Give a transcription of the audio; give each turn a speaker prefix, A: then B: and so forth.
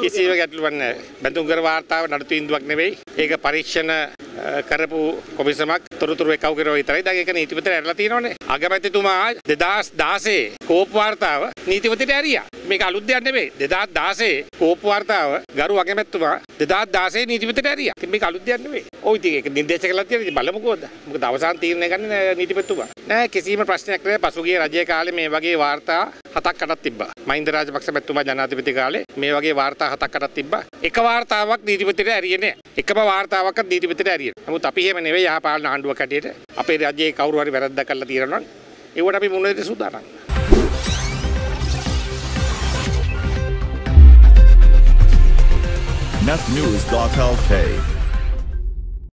A: කිසිම ගැටලුවක් නැහැ. බඳුන්කර වාර්තාව නඩත්තු ඉන්දුවක් නෙවෙයි. ඒක පරීක්ෂණ කරපු කොමිසමක් තොරතුරු එකව කරව විතරයි. දැන් ඒක නීතිපතිට ඇරලා තියෙනවනේ. අගමැතිතුමා 2016 කෝප් වාර්තාව නීතිපතිට ඇරියා. මේක අලුත් දෙයක් නෙවෙයි. 2016 කෝප් වාර්තාව ගරු අගමැතිතුමා 2016 නීතිපතිට ඇරියා. ඉතින් මේක අලුත් දෙයක් නෙවෙයි. ඔය ඉතින් ඒක නිර්දේශ කළා තියෙන ඉතින් බලමු කොහොමද. මොකද අවසාන තීරණය ගන්න නීතිපතිතුමා. නෑ කිසිම ප්‍රශ්නයක් නෑ. පසුගිය රජයේ කාලේ මේ වගේ වාර්තා 7ක් 8ක් තිබ්බා. මහින්ද රාජපක්ෂ මැතිතුමා ජනාධිපති කාලේ මේ වගේ වාර්තා 7ක් 8ක් තිබ්බා. එක වාර්තාවක් නීතිපතිට ඇරියේ නෑ. එකම වාර්තාවක්වත් නීතිපතිට ඇරියේ. නමුත් අපි එහෙම නෙවෙයි යහපාලන ආණ්ඩුවක් හැටියට අපේ රජයේ කවුරු හරි වැරද්දක් කරලා තියෙනවා නම් ඒවට අපි මුහුණ දෙන්න සූදානම්.
B: netnews.lk